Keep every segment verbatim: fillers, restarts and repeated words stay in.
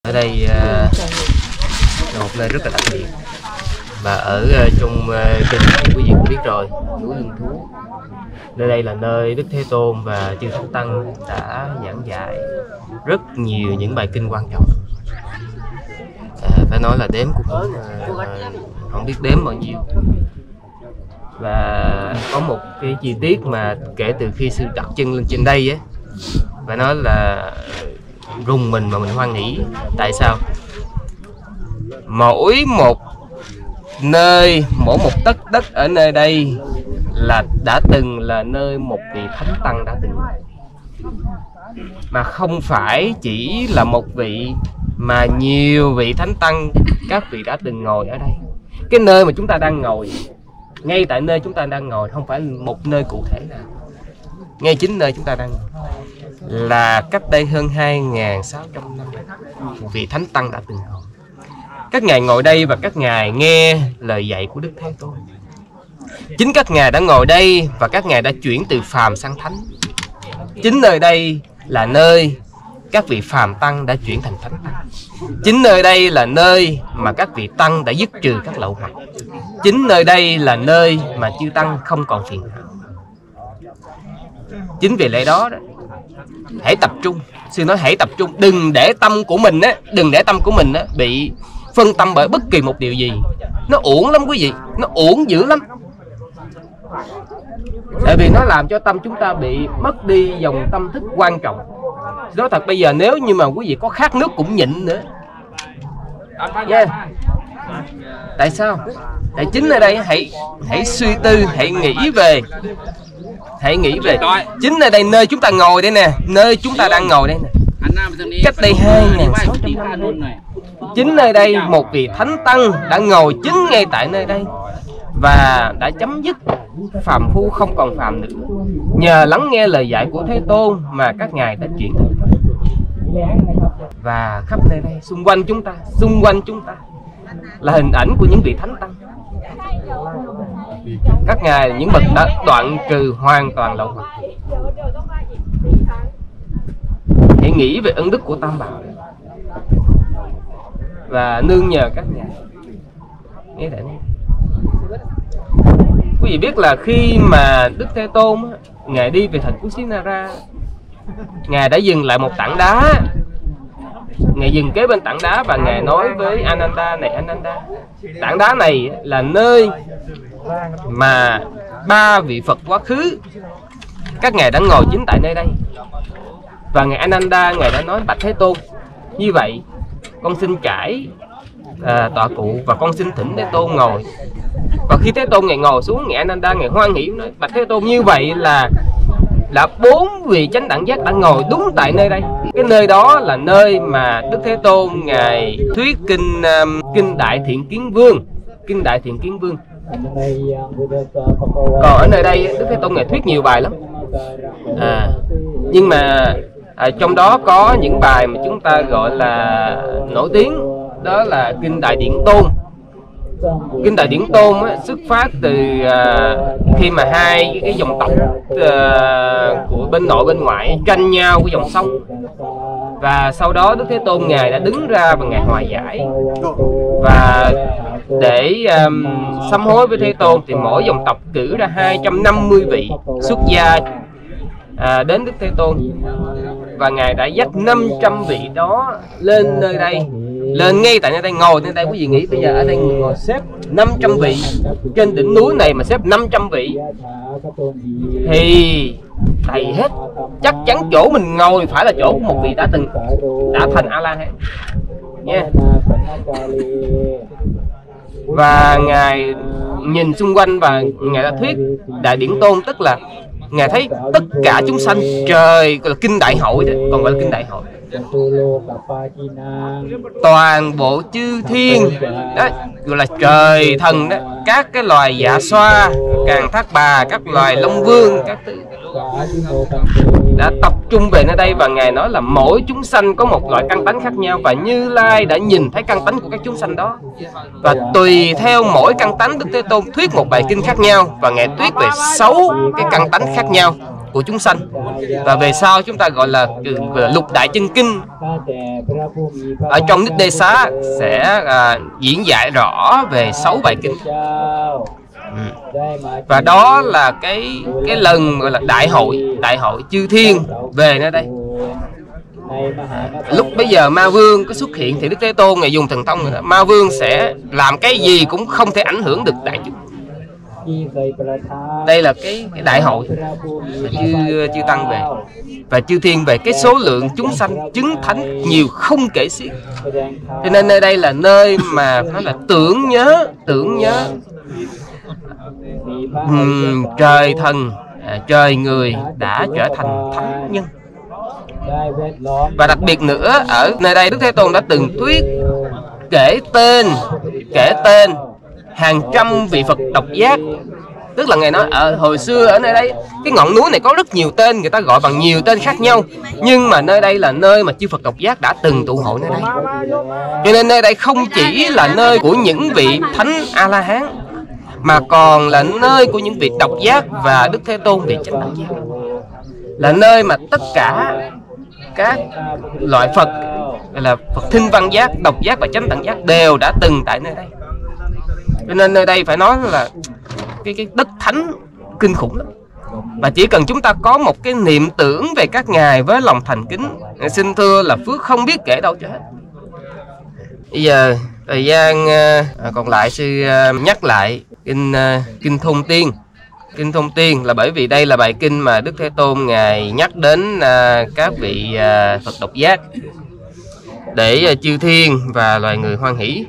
Ở đây uh, là một nơi rất là đặc biệt, và ở uh, trong uh, kênh thì quý vị cũng biết rồi, núi Hương Thú. Nơi đây là nơi Đức Thế Tôn và chư Thánh Tăng đã giảng dạy rất nhiều những bài kinh quan trọng. À, phải nói là đếm cũng uh, uh, không biết đếm bao nhiêu. Và có một cái chi tiết mà kể từ khi sư đặt chân lên trên đây ấy, phải nói là rùng mình mà mình hoan hỉ. Tại sao? Mỗi một nơi, mỗi một tấc đất ở nơi đây là đã từng là nơi một vị Thánh Tăng đã từng, mà không phải chỉ là một vị mà nhiều vị Thánh Tăng, các vị đã từng ngồi ở đây. Cái nơi mà chúng ta đang ngồi, ngay tại nơi chúng ta đang ngồi, không phải một nơi cụ thể nào, ngay chính nơi chúng ta đang ngồi là cách đây hơn hai nghìn sáu trăm năm một vị Thánh Tăng đã từng ngồi. Các ngài ngồi đây và các ngài nghe lời dạy của Đức Thế Tôn. Chính các ngài đã ngồi đây và các ngài đã chuyển từ phàm sang thánh. Chính nơi đây là nơi các vị phàm tăng đã chuyển thành thánh tăng. Chính nơi đây là nơi mà các vị tăng đã dứt trừ các lậu hoặc. Chính nơi đây là nơi mà chư tăng không còn phiền não. Chính vì lẽ đó, đó hãy tập trung. Sư nói hãy tập trung, đừng để tâm của mình á, đừng để tâm của mình á bị phân tâm bởi bất kỳ một điều gì. Nó uổng lắm quý vị, nó uổng dữ lắm. Tại vì nó làm cho tâm chúng ta bị mất đi dòng tâm thức quan trọng. Đó thật, bây giờ nếu như mà quý vị có khát nước cũng nhịn nữa. Yeah. Tại sao? Tại chính ở đây hãy hãy suy tư, hãy nghĩ về Hãy nghĩ về chính ở đây, nơi chúng ta ngồi đây nè, nơi chúng ta đang ngồi đây nè, cách đây hai nghìn sáu trăm năm. Chính nơi đây một vị Thánh Tăng đã ngồi chính ngay tại nơi đây và đã chấm dứt phàm phu không còn phàm nữa. Nhờ lắng nghe lời dạy của Thế Tôn mà các ngài đã chuyển thành Phật. Và khắp nơi đây, xung quanh chúng ta, xung quanh chúng ta là hình ảnh của những vị Thánh Tăng. Các ngài những bậc đã đoạn trừ hoàn toàn lậu hoặc. Hãy nghĩ về ân đức của Tam Bảo và nương nhờ các ngài. Nghe đấy. Quý vị biết là khi mà Đức Thế Tôn ngài đi về thành Kusinara, ngài đã dừng lại một tảng đá. Ngài dừng kế bên tảng đá và ngài nói với Ananda: này Ananda, tảng đá này là nơi mà ba vị Phật quá khứ các ngài đã ngồi chính tại nơi đây. Và ngài Ananda ngài đã nói: bạch Thế Tôn, như vậy con xin trải à, tọa cụ và con xin thỉnh Thế Tôn ngồi. Và khi Thế Tôn ngài ngồi xuống, ngài Ananda ngài hoan hỉ nói: bạch Thế Tôn, như vậy là là bốn vị chánh đẳng giác đã ngồi đúng tại nơi đây. Cái nơi đó là nơi mà Đức Thế Tôn ngài thuyết kinh um, kinh Đại Thiện Kiến Vương, kinh Đại Thiện Kiến Vương. Còn ở nơi đây Đức Thế Tôn ngài thuyết nhiều bài lắm. À, nhưng mà à, trong đó có những bài mà chúng ta gọi là nổi tiếng, đó là kinh Đại Điển Tôn. Kinh Đại Điển Tôn á, xuất phát từ à, khi mà hai cái dòng tộc à, của bên nội bên ngoại tranh nhau của dòng sông, và sau đó Đức Thế Tôn ngài đã đứng ra và ngài hòa giải. Và để um, sám hối với Thế Tôn thì mỗi dòng tộc cử ra hai trăm năm mươi vị xuất gia à, đến Đức Thế Tôn, và ngài đã dắt năm trăm vị đó lên nơi đây, lên ngay tại nơi đây, ngồi nơi đây. Quý vị nghĩ bây giờ ở đây ngồi xếp năm trăm vị trên đỉnh núi này mà xếp năm trăm vị thì đầy hết. Chắc chắn chỗ mình ngồi phải là chỗ của một vị đã từng đã thành A La Hán nha. Và ngài nhìn xung quanh và ngài đã thuyết Đại Điển Tôn, tức là ngài thấy tất cả chúng sanh, trời, gọi là kinh đại hội đó, còn gọi là kinh đại hội, toàn bộ chư thiên đó, gọi là trời thần đó, các cái loài dạ xoa, Càn Thác Bà, các loài Long Vương, các thứ đã tập trung về nơi đây. Và ngài nói là mỗi chúng sanh có một loại căn tánh khác nhau, và Như Lai đã nhìn thấy căn tánh của các chúng sanh đó, và tùy theo mỗi căn tánh Đức Thế Tôn thuyết một bài kinh khác nhau, và ngài thuyết về sáu cái căn tánh khác nhau. của chúng sanh. Và về sau chúng ta gọi là lục đại chân kinh ở trong Niết Đề Xá sẽ à, diễn giải rõ về sáu bài kinh. Ừ. Và đó là cái cái lần gọi là đại hội đại hội chư thiên về nơi đây. Lúc bây giờ Ma Vương có xuất hiện thì Đức Thế Tôn này dùng thần thông rồi đó. Ma Vương sẽ làm cái gì cũng không thể ảnh hưởng được đại chúng. Đây là cái, cái đại hội chư chư tăng về và chư thiên về, cái số lượng chúng sanh chứng thánh nhiều không kể xiết. Cho nên nơi đây là nơi mà nó là tưởng nhớ tưởng nhớ uhm, trời thần à, trời người đã trở thành thánh nhân. Và đặc biệt nữa, ở nơi đây Đức Thế Tôn đã từng thuyết kể tên kể tên hàng trăm vị Phật độc giác. Tức là Ngài nói ở hồi xưa ở nơi đây, cái ngọn núi này có rất nhiều tên, người ta gọi bằng nhiều tên khác nhau, nhưng mà nơi đây là nơi mà chư Phật độc giác đã từng tụ hội nơi đây. Cho nên nơi đây không chỉ là nơi của những vị thánh A-la-hán, mà còn là nơi của những vị độc giác và Đức Thế Tôn vị chánh đẳng giác. Là nơi mà tất cả các loại Phật, là Phật thinh văn giác, độc giác và chánh đẳng giác đều đã từng tại nơi đây. Cho nên nơi đây phải nói là cái, cái đất thánh kinh khủng lắm. Và chỉ cần chúng ta có một cái niệm tưởng về các ngài với lòng thành kính, xin thưa là phước không biết kể đâu cho hết. Bây giờ thời gian uh, còn lại sư uh, nhắc lại kinh uh, kinh Thông Tiên. Kinh Thông Tiên là bởi vì đây là bài kinh mà Đức Thế Tôn ngài nhắc đến uh, các vị uh, Phật độc giác để uh, chư thiên và loài người hoan hỷ.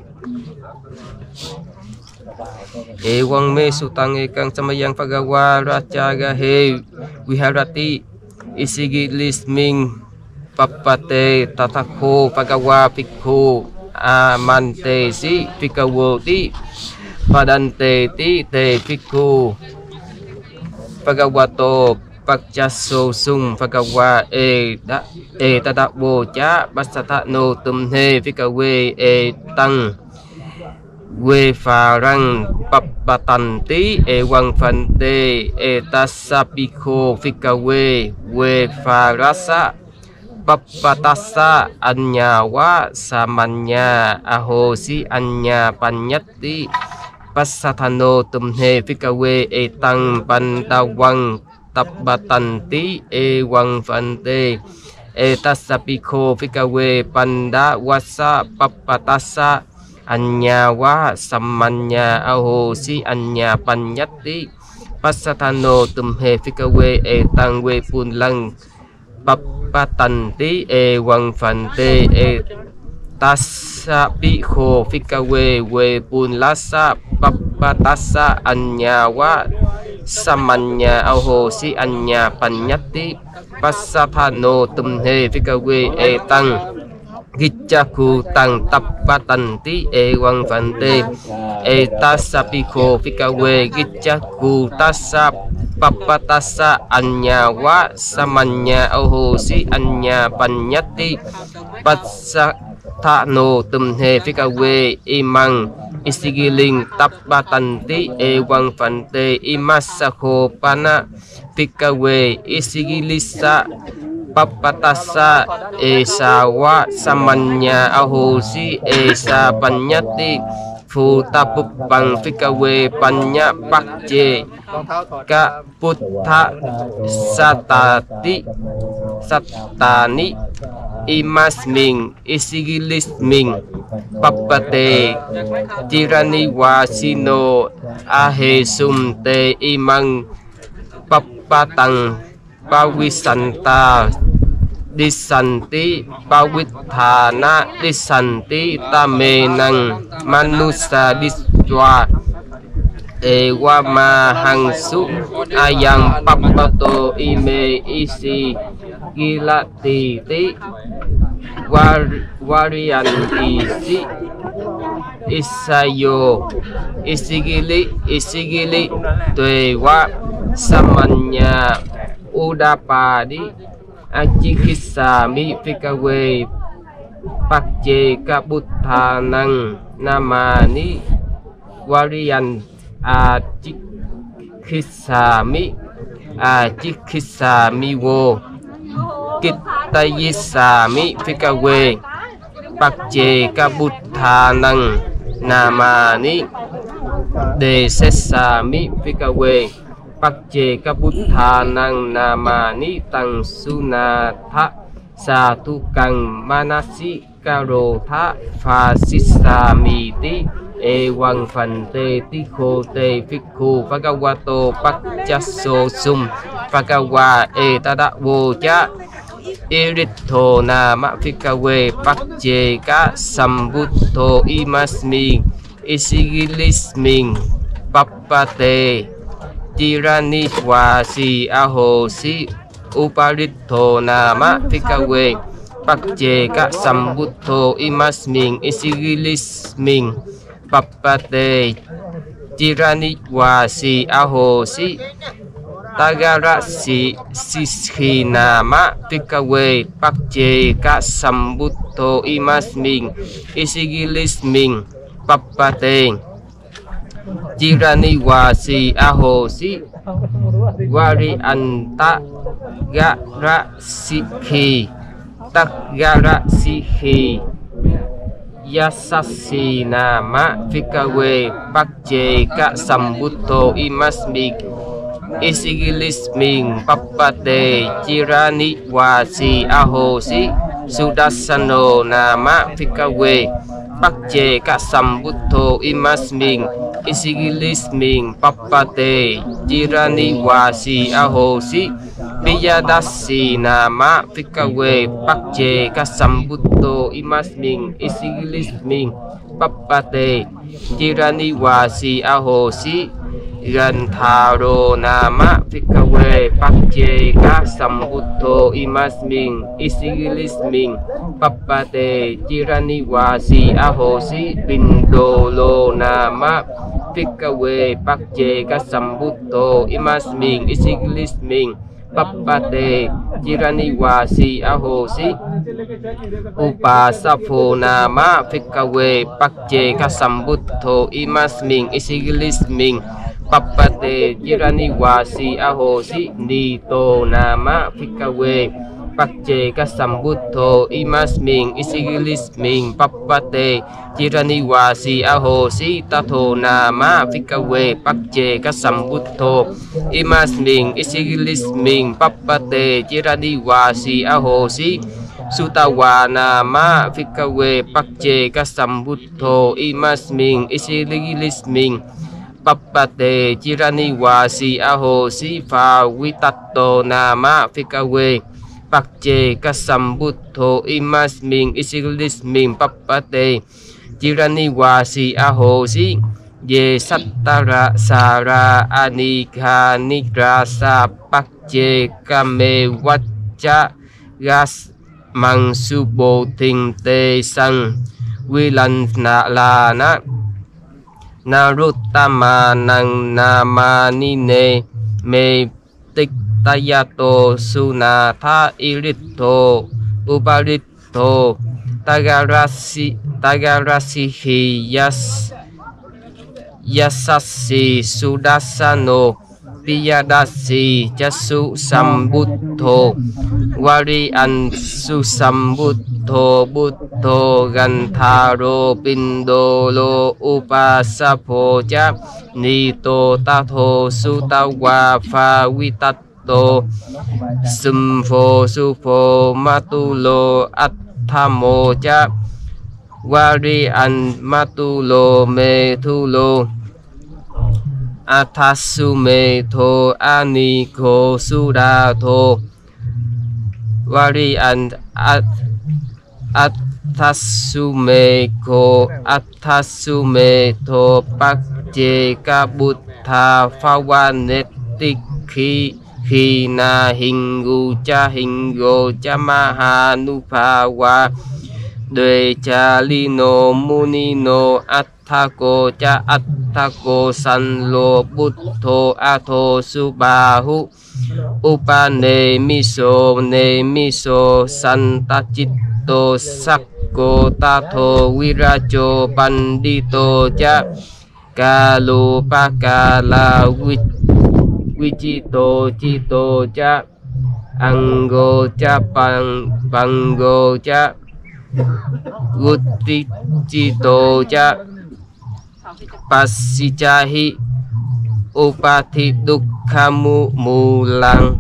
E wang me sutang ekang samayang phagawa racha he viharati isigilisming papate tathakho phagawa pikho amante si pikawoti padante ti te pikho phagawato pakchaso sung phagawa e da e tadabo cha basata no tumhe pikawe e tăng quê phà răng papatan tí e quang phần tê e tasapiko fikawe quê phà rasa papatasa anya wa samanya ahosi anya panyati pasatano tumhe fikawe e tăng pandawang tapatan tí e quang phần tê e tasapiko fikawe panda wasa papatasa Anya wa samanya ahosi anya panyati pasatano tumhe fikawe e tangwe pun lang papatanti e wang fante e tasapikho fikawe we pun lasa papatasa anya wa samanya ahosi anya panyati pasatano tumhe fikawe e tang Gichaku tang tapatanti e wang fante e tasapiko fikawe gichaku tasap papatasa anya wa samanya ahosi anya panyati pasatano tumhe fikawe imang isigiling tapatanti e wang fante imasako pana fikawe isigilisa papatasa esawa samanya ahosi esa panyati futapupang fikawe panya pakje ka puttha satati satani imasming isigilisming papate tirani wasino ahesum te imang papatang pawisanta disanti pawithana disanti tamenang manusa diswa ewa mahangsu ayang papato ime isi gilati ti war warian isi isayo isigili isigili tuewa samanya udapadi achikisami fikawe pakje kabuthanang namani warian achikisami Ajikisamiwo Kittayisami Phikawe Pakche Kabuthanang Namani Desesami Phikawe Pakche Kabuthanang Namani Tang Sunatha Satukang Manasi Karotha Phasisamiti Ewang Phante Tikho Te Phikhu Phakawato Pakchaso Sum Phakawa Etadawo Cha Iritho Nama Phikawe Pakche Ka Sambutho Imasmi Isigilisming Pappate Tirani Wasi Ahosi Uparitho Nama Phikawe Pakche Ka Sambutho Imasming Isigilisming Pappate Tirani Wasi Ahosi Tagarasi Sishinama Phikawe Pakche Ka Sambutho Imasming Isigilisming Pappate Tirani Wasi Ahosi Wari Anta Gara Sikhi Tagara Sikhi Yasasi Nama Phikawe Pakche Ka Sambutho Imasming Isigilisming Pappate Tirani Wasi Ahosi Sudasano Nama Phikawe Pakche Ka Sambutho Imasming Isigilisming Pappate Tirani Wasi Ahosi Vijadasi Nama Phikawe Pakche Ka Sambutho Imasming Isigilisming Pappate Tirani Wasi Ahosi Gantharo Nama Phikawe Pakche Ka Sambutho Imasming Isigilisming Pappate Tirani Wasi Ahosi Pindolo Nama Phikawe Pakche Ka Sambutho Imasming Isigilisming Pappate Tirani Wasi Ahosi Upasapho Nama Phikawe Pakche Ka Sambutho Imasming Isigilisming Pappate Tirani Wasi Ahosi Nito Nama Phikawe Pakche Ka Sambutho Imasming Isigilisming Pappate Tirani Wasi Ahosi Tatho Nama Phikawe Pakche Ka Sambutho Imasming Isigilisming Pappate Tirani Wasi Ahosi Sutawa Nama Phikawe Pakche Ka Sambutho Imasming Isigilisming Pappate Tirani Wasi Ahosi Phawitato Nama Phikawe Pakche Ka Sambutho Imasming Isigilisming Pappate Tirani Wasi Ahosi Ye Sattara Sara Anikha Nigrasa Pakche Kame Vacha Gas Mang Subo Thing Te Sang Vilan Na La Na Naruttama Nang Namanine Me Tik Tayato Sunatha Iritho Uparitho Tagarasi Tagarasihi Yas Yasasi Sudasano Piyadasi Jasu Sambutho Wari An Susambutho Buddho Gantharo Pindolo Upasapho Cha Nito Tatho Sutawa Phawitato Sumpho Supho Matulo Atthamo Cha Wari An Matulo Methulo Athasume Tho Aniko Sudatho Wari and at Athasume Ko Athasume Tho Pakche Ka Buddha Phawanetiki Hina Hingu Cha Hingo Cha Mahanuphawa Dwe Cha Lino Munino Athako Cha Athako Sanlo Buddho Atho Subahu Upane Miso Ne Miso Santachitto Sakko Tatho Virajo Pandito Cha Kalupakala Vichito Chito Cha Ango Cha Pang Pango Cha Guti Chito Cha Pasichahi Upati Dukhamu Mulang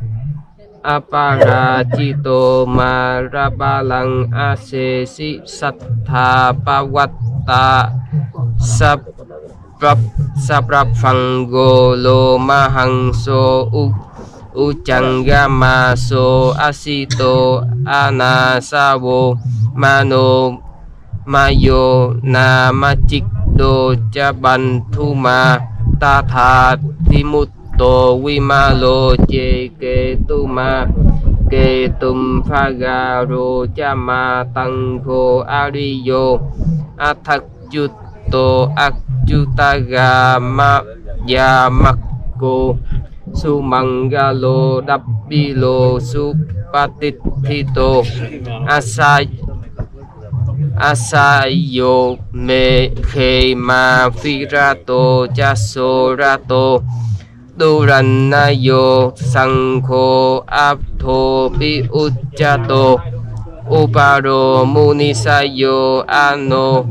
Aparajito Marabalang Asesi Sattha Pavatta Sap Prap Saprap Phango Lo Mahangso U Uchangama So Asito Anasavo Mano Mayo Namachikdo Chabanthuma Tatha Timutto Vimalo Cheke Tuma Ke Tum Phagaro Chama Tangko Ariyo Athakjutto Akjutaga Ma Yamakko Sumangalo Dabbilo Supatithito Asay Asayo Me Khema Virato Jasorato Duranayo Sangho Abtho Pi Uchato Uparo Munisayo Ano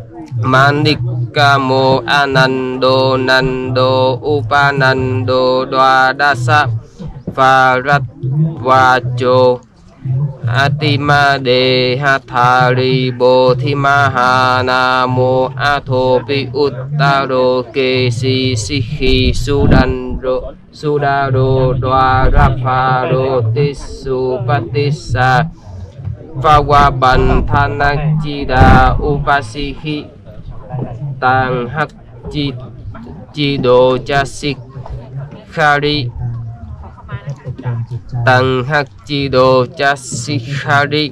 Manikamo Anando Nando Upanando Dwadasa Varat Vajo Atima De Hathari Bodhimaha Namo Athopi Uttaro Kesi Sikhi Sudandro Sudaro Dwaraparo Tissu Patissa Vawabantanakjida Upasihi Tang Hak Jido Jasik Khari Tang Hak Jido Jasikhari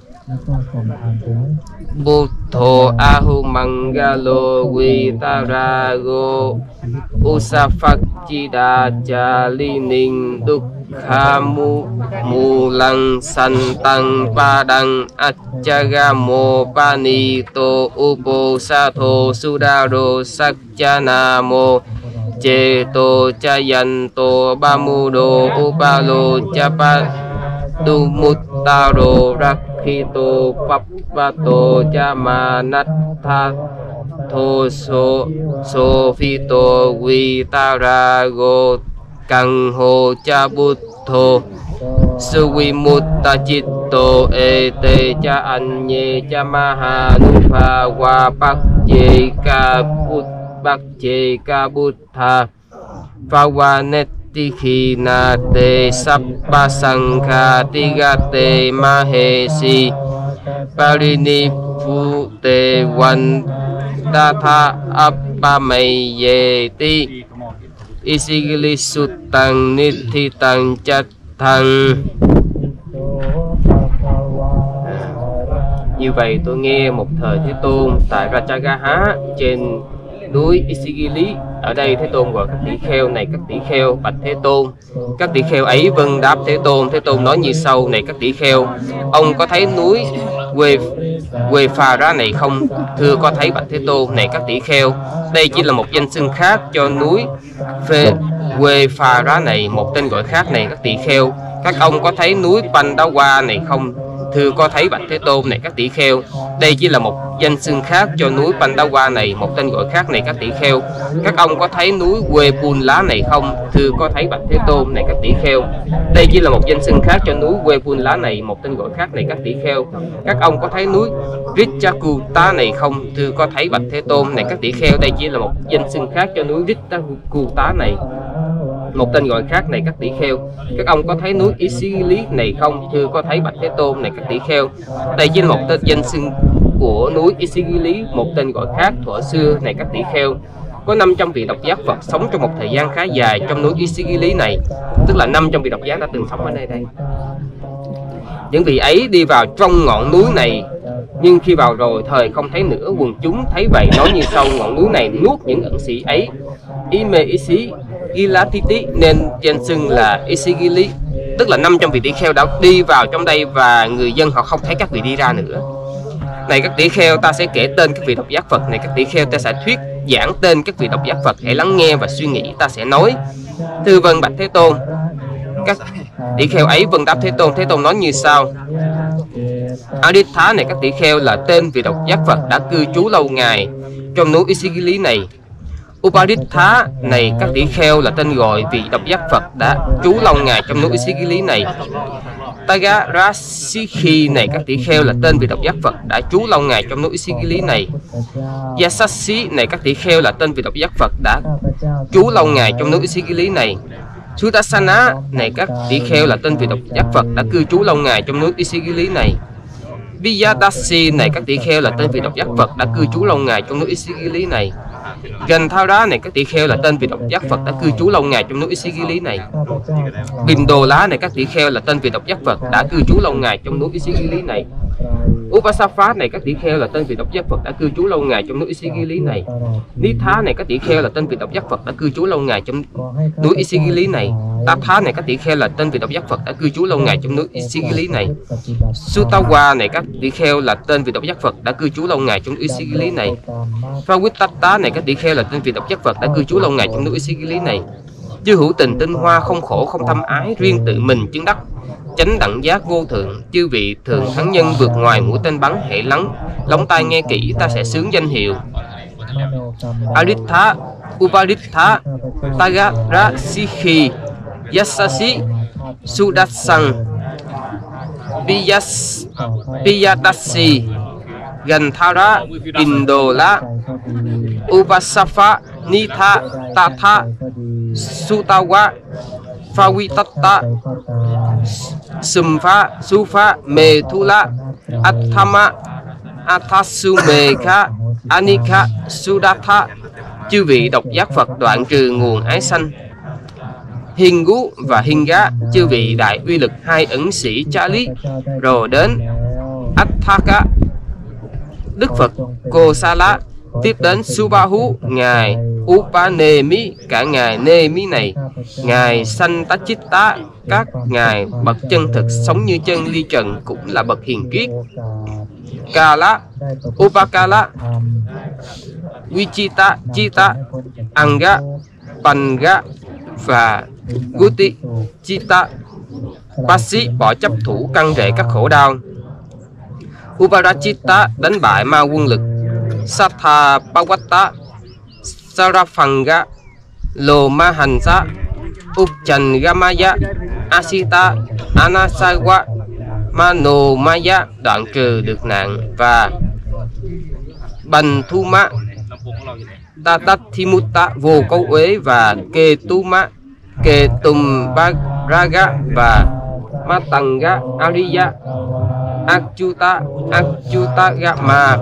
Buddho Ahumangalo Vitarago Usafakjida Jalining Dukhamu Mulang Santang Padang Ajagamo Panito Uposato Sudaro Sakjanamo Ceto Cayanto Bamudo Upalo Japa Dumutaro Rakhito Papato Jamanatha Thoso Sofito Vitarago Kangho Chabutho Suwimutta Chitto Ete Cha Anye Cha Mahanupa Wapakje Kabut Bakje Kabuttha Pavaneti Khinate Sappa Sankha Tigate Mahesi Parinipute Vantatha Appameyeti Isigili Suttang Nithitang Chattang. Như vậy tôi nghe một thời Thế Tôn tại Rajagaha trên núi Isigili. Ở đây Thế Tôn gọi các tỷ kheo này các tỷ kheo bạch Thế Tôn. Các tỷ kheo ấy vâng đáp Thế Tôn. Thế Tôn nói như sau: này các tỷ kheo, ông có thấy núi quê quê phà ra này không? Thưa có thấy bạch Thế Tôn. Này các tỷ kheo, đây chỉ là một danh xưng khác cho núi phê quê phà ra này, một tên gọi khác này các tỷ kheo. Các ông có thấy núi Pandawa này không? Thưa có thấy bạch Thế Tôn. Này các tỷ kheo, đây chỉ là một danh xưng khác cho núi Pandawa này, một tên gọi khác này các tỷ kheo. Các ông có thấy núi quê Pun Lá này không? Thưa có thấy bạch Thế Tôn. Này các tỷ kheo, đây chỉ là một danh xưng khác cho núi quê Pun Lá này, một tên gọi khác này các tỷ kheo. Các ông có thấy núi Richakuta này không? Thưa có thấy bạch Thế Tôn. Này các tỷ kheo, đây chỉ là một danh xưng khác cho núi Richakuta này, một tên gọi khác này các tỷ kheo. Các ông có thấy núi Isigili này không? Thưa có thấy bạch Thế Tôn. Này các tỷ kheo, đây chỉ là một tên danh xưng của núi Isigili, một tên gọi khác thuở xưa này các tỷ kheo. Có năm trăm vị độc giác Phật sống trong một thời gian khá dài trong núi Isigili này, tức là năm trăm vị độc giác đã từng sống ở nơi đây. Những vị ấy đi vào trong ngọn núi này, nhưng khi vào rồi thời không thấy nữa. Quần chúng thấy vậy nói như sau: ngọn núi này nuốt những ẩn sĩ ấy. Ime Isi Gilatiti nên danh xưng là Isigili, tức là năm trăm vị tỷ kheo đã đi vào trong đây và người dân họ không thấy các vị đi ra nữa. Này các tỷ kheo, ta sẽ kể tên các vị độc giác Phật. Này các tỷ kheo, ta sẽ thuyết giảng tên các vị độc giác Phật. Hãy lắng nghe và suy nghĩ, ta sẽ nói. Thưa vâng bạch Thế Tôn. Các tỷ kheo ấy vâng đáp Thế Tôn. Thế Tôn nói như sau: Aditha này các tỷ kheo là tên vị độc giác Phật đã cư trú lâu ngày trong núi Isigili này. Upaditha này các tỷ kheo là tên gọi vị độc giác Phật đã trú lâu ngày trong núi Isigili này. Tagarashikhi này các tỷ kheo là tên vị độc giác Phật đã trú lâu ngày trong núi Isigili này. Yasashi này các tỷ kheo là tên vị độc giác Phật đã trú lâu ngày trong núi Isigili này. Sutasana này các tỷ kheo là tên vị độc giác Phật đã cư trú lâu ngày trong núi Isigili này. Vijayadasi này các tỷ kheo là tên vị độc giác Phật đã cư trú lâu ngày trong núi Isigili này. Ganthara này các tỷ kheo là tên vị độc giác Phật đã cư trú lâu ngày trong núi Isigili này. Bindola này các tỷ kheo là tên vị độc giác Phật đã cư trú lâu ngày trong núi Isigili này. Upasapha này các tỷ kheo là tên vị độc giác Phật đã cư trú lâu ngày trong núi Isigili này. Nitha này các tỷ kheo là tên vị độc giác Phật đã cư trú lâu ngày trong núi Isigili này. Tatha này các tỷ kheo là tên vị độc giác Phật đã cư trú lâu ngày trong núi Isigili này. Sutawa này các tỷ kheo là tên vị độc giác Phật đã cư trú lâu ngày trong núi Isigili này. Pravittata này các tỷ kheo là tên vị độc giác Phật đã cư trú lâu ngày trong núi Isigili này. Chư hữu tình tinh hoa không khổ không thâm ái, riêng tự mình chứng đắc chánh đẳng giác vô thượng. Chư vị thường thắng nhân vượt ngoài mũi tên bắn, hãy lắng lóng tai nghe kỹ, ta sẽ xướng danh hiệu. Aditha, Upaditha, Tagarashikhi, Yasashi, Sudasan, Viyas, Viyadasi, Ganthara, Bindola, Upasapha, Nitha, Tatha, Sutawa, Pravitata, Sumpha, Supha, Methula, Athama, Athasumekha, Anika, Sudatha. Chư vị độc giác Phật đoạn trừ nguồn ái sanh. Hingu và Hinga, chư vị đại uy lực hai ẩn sĩ Chali. Rồi đến Athaka, Đức Phật Kosala. Tiếp đến Subahu, ngài Upanemi, cả ngài Nemi này, ngài Santachitta, các ngài bậc chân thực sống như chân ly trần cũng là bậc hiền triết. Kala, Upakala, Vichita, Chita, Anga, Panga và Guti, Chita. Basi bỏ chấp thủ căn rễ các khổ đau. Uparachita đánh bại ma quân lực. Satha Pawata, Sarafanga, Lomahansa, Uchangamaya, Asita, Anasawa, Manomaya đoạn trừ được nạn. Và Banthuma, Tatathimuta vô cấu uế và Ketuma, Ketumbaraga và Matanga Ariya, Achuta, Achutagama,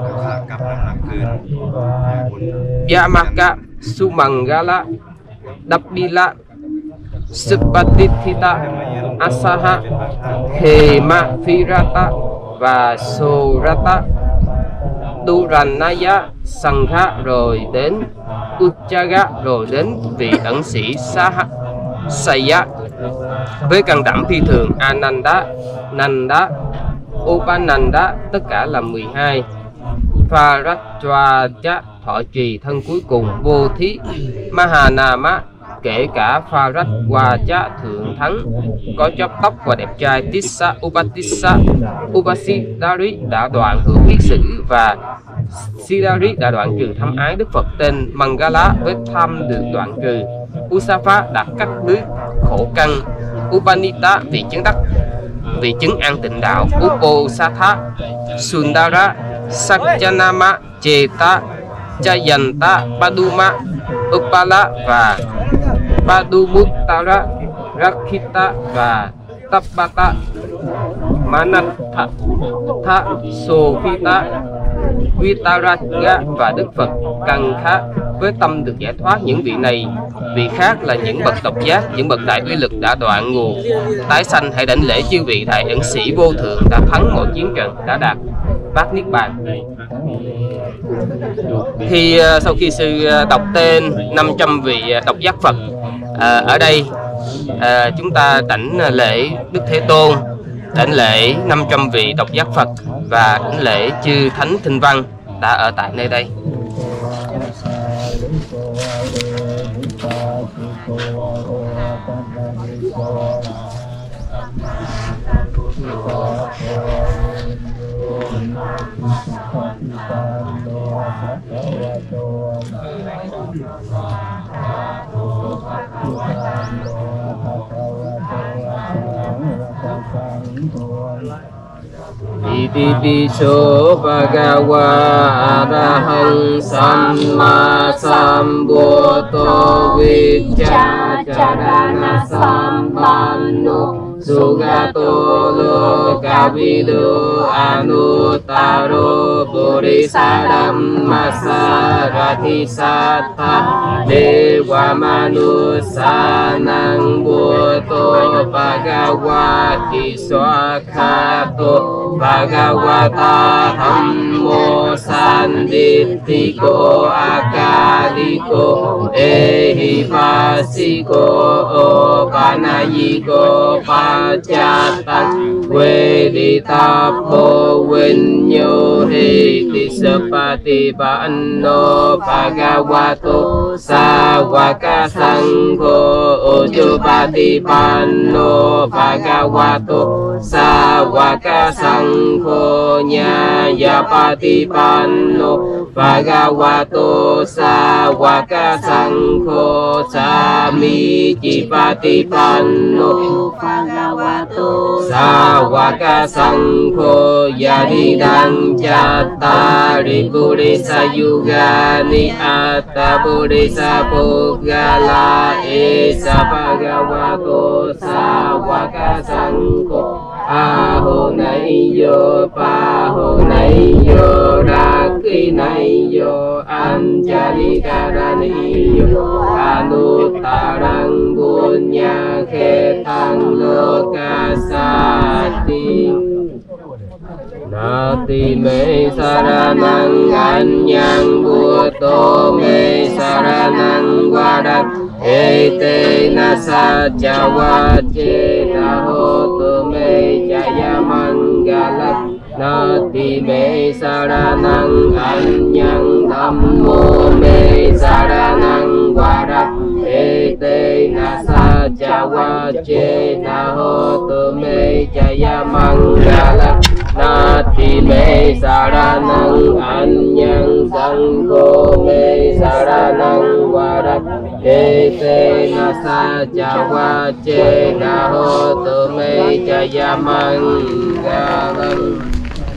Yamaka, Sumangala, Dabila, Supatithita, Asaha, Hema Firata và Sorata, Duranaya, Sangha, rồi đến Uchaga, rồi đến vị ẩn sĩ Saha, Saya với căn đảm phi thường. Ananda, Nanda, Upananda, tất cả là mười hai. Pharajwaja, thọ trì thân cuối cùng. Vô thí, Mahanama, kể cả Pharajwaja thượng thắng, có chóp tóc và đẹp trai. Tissa, Upatissa, Upasidari đã đoạn hữu biết sử và Sidari đã đoạn trừ thâm ái. Đức Phật tên Mangala với tham được đoạn trừ. Usapha đã cắt đứt khổ căn. Upanita vị chứng đắc, vị chứng an tịnh đạo. Uposatha, Sundara, Sakyanama, Cheta, Jayanta, Paduma, Upala và Padumuttara, Rakhita và Tappata, Manatha, Tha, Sophita, Vitaraja và Đức Phật Kankha với tâm được giải thoát. Những vị này, vị khác là những bậc độc giác, những bậc đại uy lực đã đoạn nguồn tái sanh. Hãy đảnh lễ chư vị đại ẩn sĩ vô thượng đã thắng mọi chiến trận, đã đạt bát niết bàn. Khi sau khi sư đọc tên năm trăm vị độc giác Phật, à, ở đây à, chúng ta đảnh lễ Đức Thế Tôn, đảnh lễ năm trăm vị độc giác Phật và đảnh lễ chư thánh tinh văn đã ở tại nơi đây. Itipiso bhagava arahang samma sambuddho vicchacharana sampanno sugato lokavido anuttaro purisadhamma sarati sattha dewa manusanang buddho bhagavati swakhato Bhagavata Dhammo Sanditthiko Akadiko Ehipasiko Panayiko Pachatan Veditapo Vinyo Hiti Sapati Panno Bhagavato Sawaka Sangho Ujupati Panno Bhagavato Sawaka Sangho Nyayapati Panno Bhagavato Sawaka Sangho Sami Cipati Panno Bhagavato Sawaka Sangho Yadidang Cattari Purisa Yugani Atta Purisa Puggala Esa Bhagavato Sawaka Sangho Aho này yo pa ho này yo ra ki này yo anjalikarani yo anuttarang bunya khetang lokasati Nati me saranang anyang buddho me saranang vadan ete nasa jawache tahotu me jaya mangalat Nati me saranang anyang dhammo me saranang vadan ete nasa jawache tahotu me jaya mangalat Nati me saranang anyang sangho me saranang varat ete nasa jawache nahotu me jaya mangalam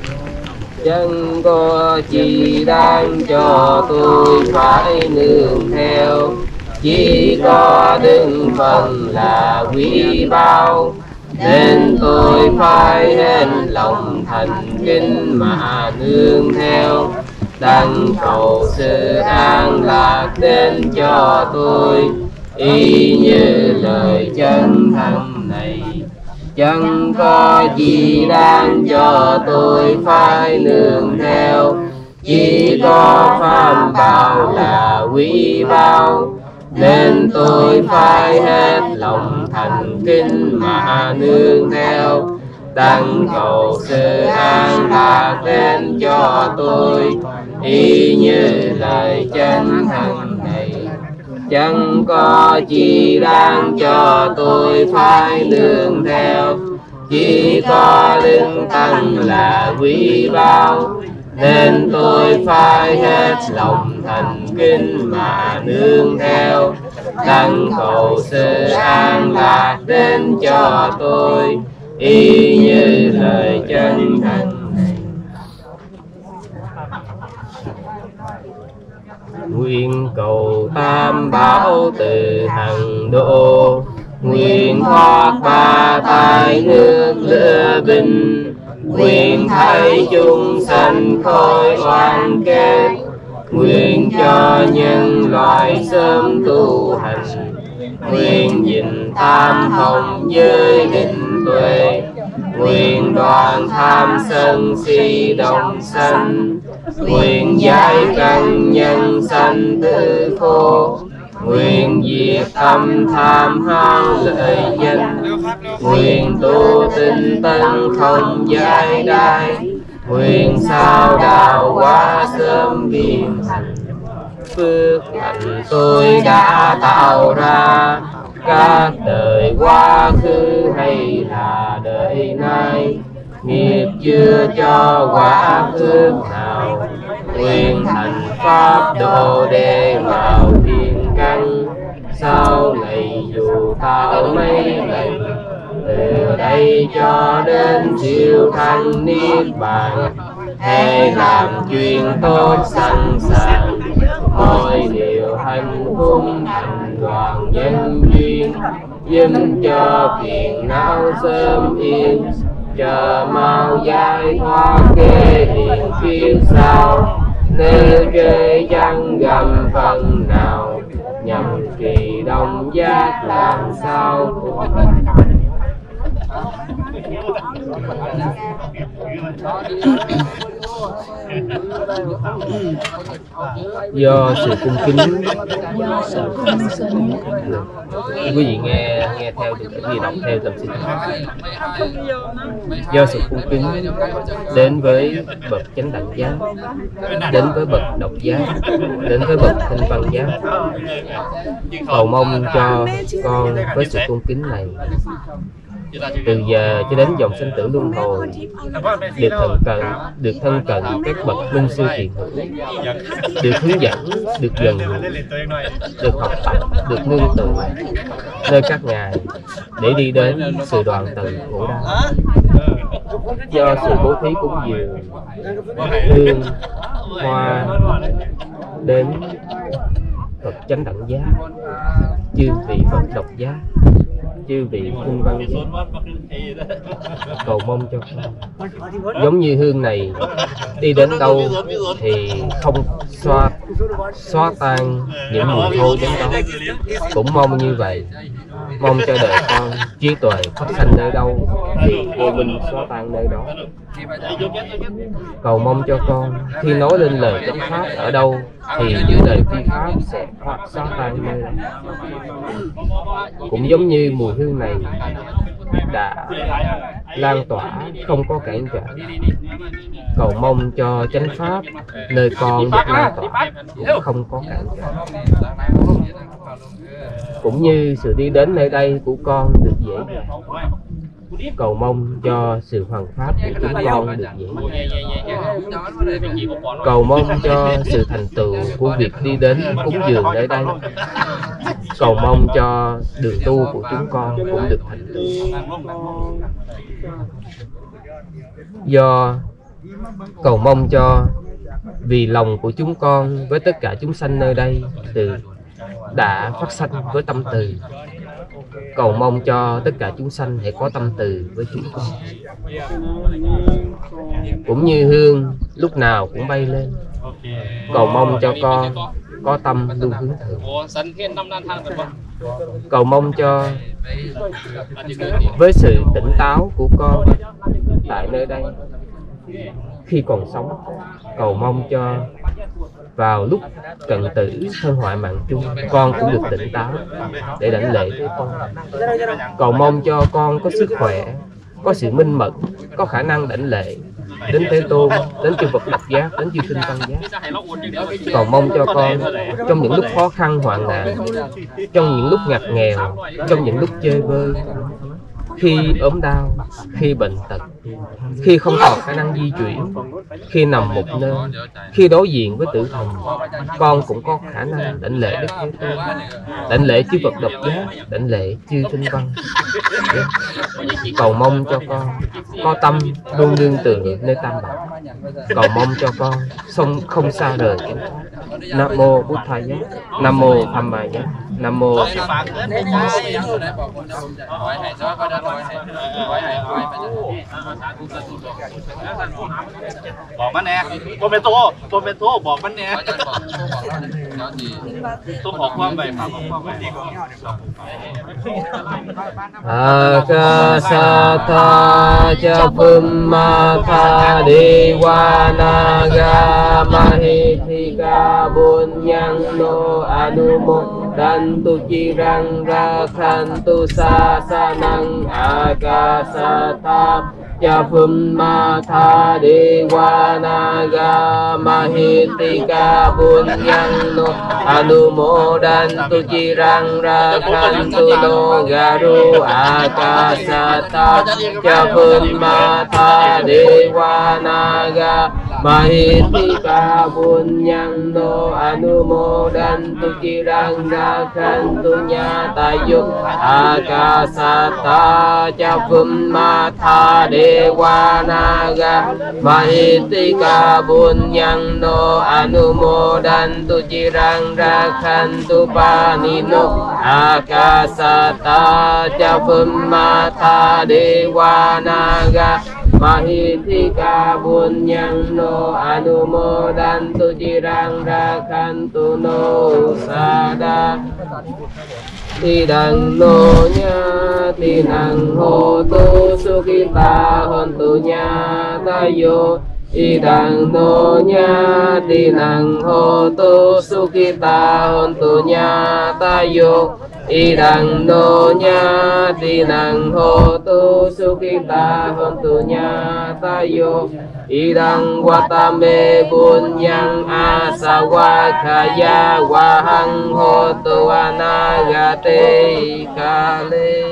Chẳng có chi đang cho tôi phải nương theo Chỉ có đừng phần là quý báu Nên tôi phải hết lòng thành kính mà nương theo Đặng cầu sự an lạc đến cho tôi Y như lời chân thành này Chẳng có gì đang cho tôi phải nương theo Chỉ có pháp bảo là quý báu Nên tôi phải hết lòng thành kính mà nương theo Đặng cầu sự an lạc đến cho tôi Y như lời chân thành này Chẳng có gì đang cho tôi phải nương theo Chỉ có Đức Tăng là quý báu Nên tôi phải hết lòng thành kính mà nương theo Đặng cầu sự an lạc đến cho tôi Y như lời chân thành này Nguyện cầu tam bảo từ hằng độ Nguyện thoát ba tai nước lửa binh Nguyện thấy chúng sanh khôi oan kết Nguyện cho nhân loại sớm tu hành Nguyện gìn tam hồng giới định tuệ Nguyện đoàn tham sân si đồng sanh Nguyện giải căn nhân sanh tử khổ Nguyện diệt tâm tham hao lợi danh Nguyện tu tinh tấn không giải đai nguyện sao đạo hóa sớm viên thành. Phước hạnh tôi đã tạo ra các đời quá khứ hay là đời nay, nghiệp chưa cho quả phước nào, nguyện thành pháp độ để vào thiên căn. Sau này dù tạo mấy lần, từ đây cho đến siêu thanh niết bàn, hãy làm chuyện tốt sẵn sàng, mọi điều hạnh phúc thành đoàn nhân duyên, giúp cho phiền não sớm yên, chờ mau giải thoát kế hiện kiếp sau. Nếu chơi chẳng gầm phần nào, nhằm kỳ đông giác làm sao cũng do sự cung kính. Quý vị nghe nghe theo được cái gì đọc theo tâm sinh. Do sự cung kính đến với bậc chánh đẳng giác, đến với bậc độc giác, đến với bậc thanh văn giác, cầu mong cho con với sự cung kính này, từ giờ cho đến dòng sinh tử luân hồi, được thân cận, được thân cận các bậc luân sư tiền hữu, được hướng dẫn, được gần gũi, được học tập, được nương tựa nơi các ngài để đi đến sự đoạn từ khổ đau. Do sự bố thí cúng dường hương hoa đến Phật chánh đẳng giác, chư vị Phật độc giác, chư vị kinh văn giác, cầu mong cho con giống như hương này đi đến đâu thì không xóa xóa tan những mùi hôi đến đó. Cũng mong như vậy, mong cho đời con trí tuệ phát sanh nơi đâu thì vô minh xóa tan nơi đó. Cầu mong cho con khi nói lên lời chánh pháp ở đâu thì những lời phi pháp sẽ xóa tan nơi đó. Cũng giống như mùi hương này đã lan tỏa không có cản trở, cầu mong cho chánh pháp nơi con được lan tỏa cũng không có cản trở. Cũng như sự đi đến nơi đây của con được dễ dàng, cầu mong cho sự hoàn pháp của chúng con được dễ dàng. Cầu mong cho sự thành tựu của việc đi đến cúng dường nơi đây, cầu mong cho đường tu của chúng con cũng được thành tựu. Do cầu mong cho vì lòng của chúng con với tất cả chúng sanh nơi đây từ đã phát sanh với tâm từ, cầu mong cho tất cả chúng sanh hãy có tâm từ với chúng con. Cũng như hương lúc nào cũng bay lên, cầu mong cho con có tâm luôn hướng thượng. Cầu mong cho với sự tỉnh táo của con tại nơi đây khi còn sống, cầu mong cho vào lúc cận tử thân hoại mạng chung, con cũng được tỉnh táo để đảnh lễ với con. Cầu mong cho con có sức khỏe, có sự minh mẫn, có khả năng đảnh lễ đến Thế Tôn, đến chư Phật độc giác, đến chư Kinh Văn giác. Cầu mong cho con trong những lúc khó khăn hoạn nạn, trong những lúc ngặt nghèo, trong những lúc chơi vơi, khi ốm đau, khi bệnh tật, khi không còn khả năng di chuyển, khi nằm một nơi, khi đối diện với tử thần, con cũng có khả năng đảnh lễ Đức Thế Tôn, đảnh lễ chư Phật độc giác, đảnh lễ chư Kinh Văn. Cầu mong cho con có tâm luôn nương tựa nơi Tam Bảo, cầu mong cho con không không xa rời chánh pháp. Nam mô Bụt Thầy Giác, Nam mô Tham Mai Giác, Nam mô. Bỏ mắt nè, con bên tô, con bên tô, bỏ mắt nè. Tôi bỏ qua về, bỏ qua về. Akasatha cha Pummatha Devanaga Mahithika Bunyano Anumodantu Chirang Rakhantu Sasanang Akasatha cha phum ma tha đề wa na ga ma hi ti ca bun yang no anu mô đan tu chi rang ra khan tu no ga ru a ca sa ta cha phum ma tha đề wa na ga ma hi ti ca bun yang no anu mô đan tu chi rang ra khan tu nya ta yuk a ca sa ta cha phum ma tha đề wa na ga ma hi ti ca bun yang no anu mô đan tu chi rang ra khan tu pa ni no a ca sa ta cha phum ma tha đề wa na ga ma hi ti ca bun yang no anu mô đan tu chi rang ra khan tu no sa đa ti đằng nô nha ti đằng hô tu su ki ta hôn tu nha ta yo ti đằng nô nha ti đằng hô tu su ki ta hôn tu nha ta yo ti đằng nô nha ti đằng hô tu su ki ta hôn tu nha ta yo ti đằng wa ta me bun yang a sa wa kha ya wa hang hô tu ana ga te ka le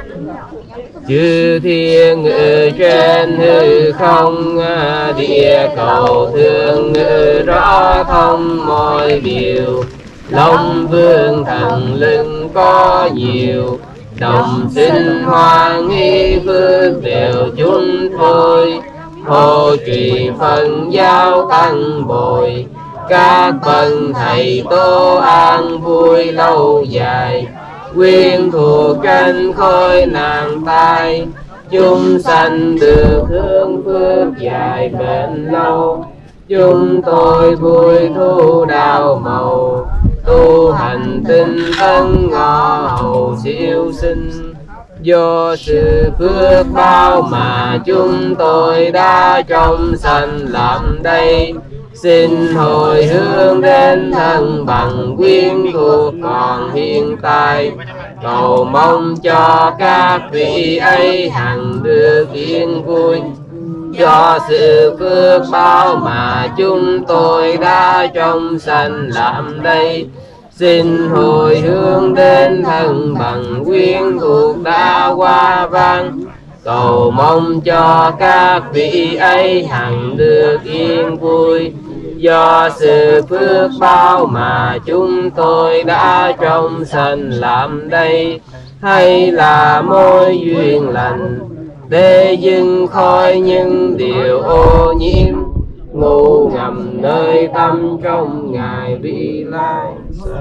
chư thiên ngự trên hư không địa cầu thương ngự rõ thông mọi điều long vương thần lưng có nhiều đồng sinh hoa nghi phước đều chúng thôi hộ trì phần giao tăng bồi các bậc thầy tô an vui lâu dài quyên thuộc trên khối nàng tai chúng sanh được hương phước dài bền lâu chúng tôi vui thu đào màu tu hành tinh tấn ngõ hầu siêu sinh do sự phước bao mà chúng tôi đã trong sanh làm đây xin hồi hướng đến thân bằng quyến thuộc còn hiện tại cầu mong cho các vị ấy hằng được yên vui do sự phước báo mà chúng tôi đã trong sanh làm đây xin hồi hướng đến thân bằng quyến thuộc đã qua vang cầu mong cho các vị ấy hằng được yên vui do sự phước báo mà chúng tôi đã trong sanh làm đây hay là mối duyên lành để dừng khỏi những điều ô nhiễm ngủ ngầm nơi tâm trong ngày vị lai.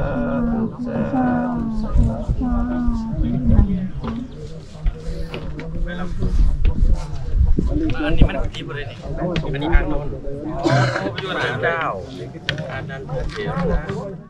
อันนี้มันดีบริเวณอันนี้อ่านโน่นพระเจ้าอันนั้นพระเจ้า